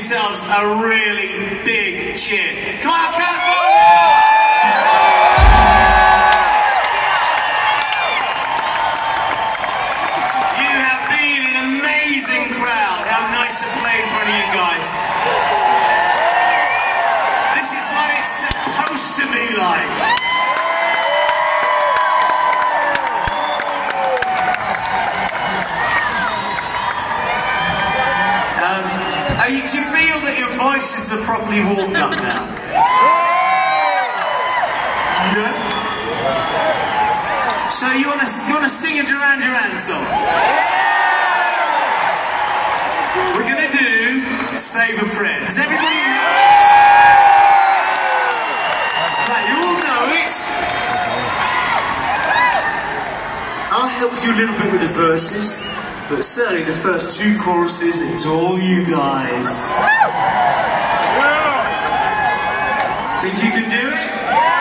yourselves a really big cheer. Come on, California! You have been an amazing crowd. How nice to play in front of you guys. This is what it's supposed to be like. Do you feel that your voices are properly warmed up now? Yeah? So you want to sing a Duran Duran song? We're going to do Save a Prayer. Does everybody know it? Right, you all know it. I'll help you a little bit with the verses. But certainly the first two choruses, it's all you guys. Think you can do it?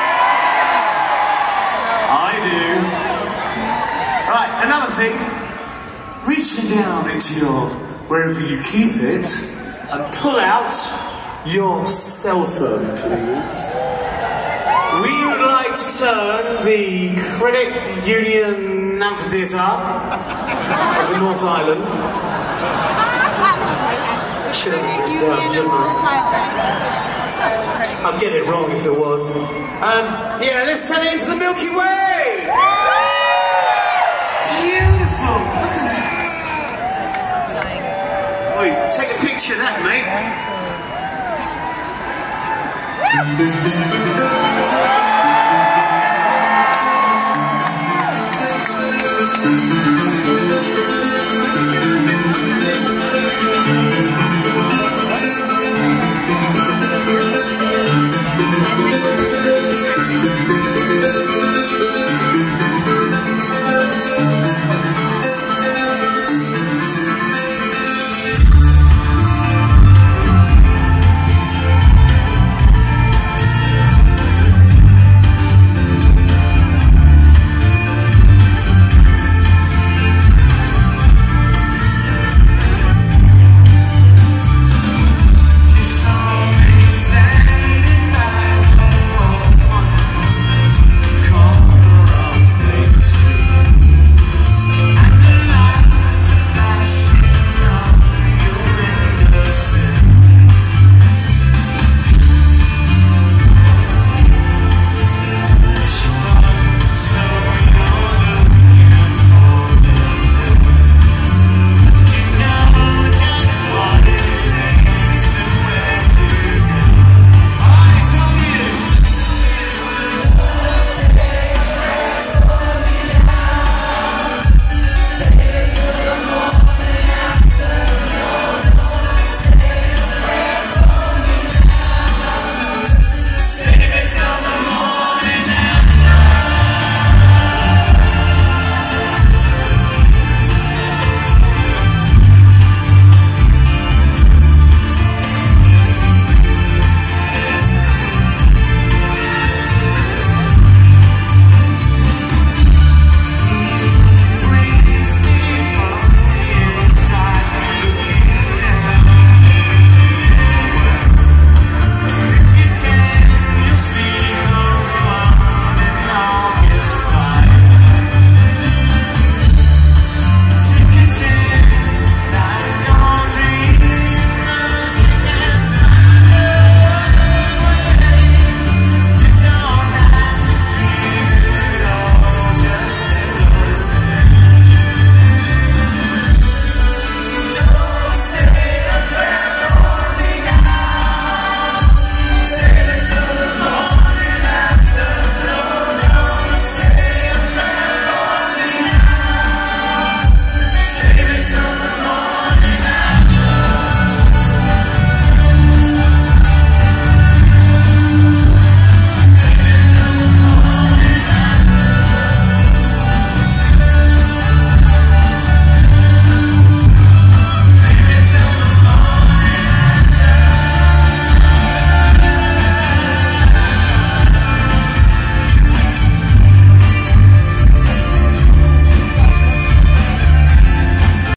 I do. Right, another thing. Reach down into your, wherever you keep it, and pull out your cell phone, please. We would like to turn the Credit Union Amphitheatre of the North Island. Should have been done, shouldn't I? I'd get it wrong if it was. Yeah, let's turn it into the Milky Way! Beautiful! Look at that! Wait, take a picture of that, mate.